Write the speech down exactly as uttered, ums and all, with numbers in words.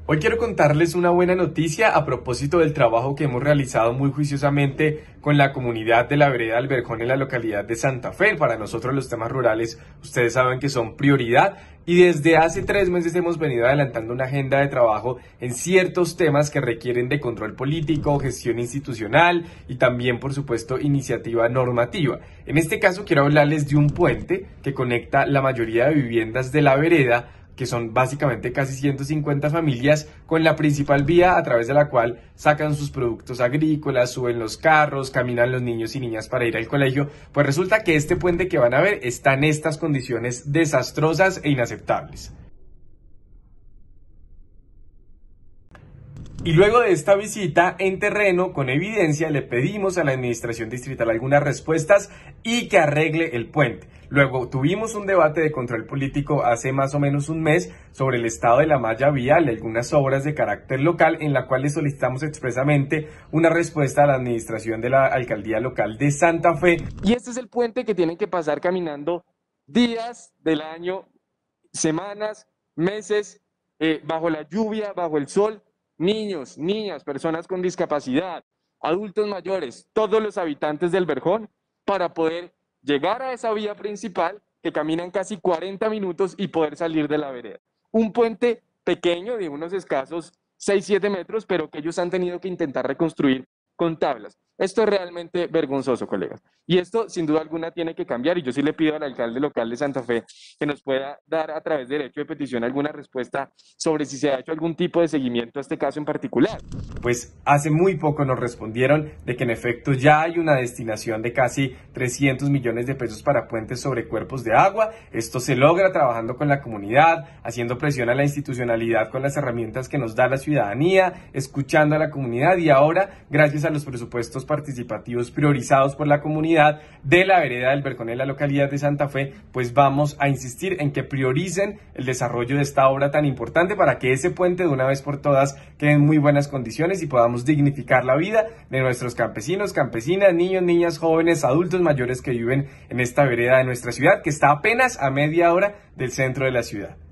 Hoy quiero contarles una buena noticia a propósito del trabajo que hemos realizado muy juiciosamente con la comunidad de la vereda del Verjón en la localidad de Santa Fe. Para nosotros los temas rurales, ustedes saben que son prioridad y desde hace tres meses hemos venido adelantando una agenda de trabajo en ciertos temas que requieren de control político, gestión institucional y también, por supuesto, iniciativa normativa. En este caso quiero hablarles de un puente que conecta la mayoría de viviendas de la vereda, que son básicamente casi ciento cincuenta familias, con la principal vía a través de la cual sacan sus productos agrícolas, suben los carros, caminan los niños y niñas para ir al colegio. Pues resulta que este puente que van a ver está en estas condiciones desastrosas e inaceptables. Y luego de esta visita en terreno, con evidencia, le pedimos a la administración distrital algunas respuestas y que arregle el puente. Luego tuvimos un debate de control político hace más o menos un mes sobre el estado de la malla vial y algunas obras de carácter local, en la cual le solicitamos expresamente una respuesta a la administración de la alcaldía local de Santa Fe. Y este es el puente que tienen que pasar caminando días del año, semanas, meses, eh, bajo la lluvia, bajo el sol. Niños, niñas, personas con discapacidad, adultos mayores, todos los habitantes del Verjón, para poder llegar a esa vía principal que caminan casi cuarenta minutos y poder salir de la vereda. Un puente pequeño de unos escasos seis siete metros, pero que ellos han tenido que intentar reconstruir con tablas. Esto es realmente vergonzoso, colegas. Y esto, sin duda alguna, tiene que cambiar. Y yo sí le pido al alcalde local de Santa Fe que nos pueda dar a través de derecho de petición alguna respuesta sobre si se ha hecho algún tipo de seguimiento a este caso en particular. Pues hace muy poco nos respondieron de que en efecto ya hay una destinación de casi trescientos millones de pesos para puentes sobre cuerpos de agua. Esto se logra trabajando con la comunidad, haciendo presión a la institucionalidad con las herramientas que nos da la ciudadanía, escuchando a la comunidad y ahora, gracias a los presupuestos participativos priorizados por la comunidad de la vereda del Verjón en la localidad de Santa Fe, pues vamos a insistir en que prioricen el desarrollo de esta obra tan importante para que ese puente de una vez por todas quede en muy buenas condiciones y podamos dignificar la vida de nuestros campesinos, campesinas, niños, niñas, jóvenes, adultos mayores que viven en esta vereda de nuestra ciudad, que está apenas a media hora del centro de la ciudad.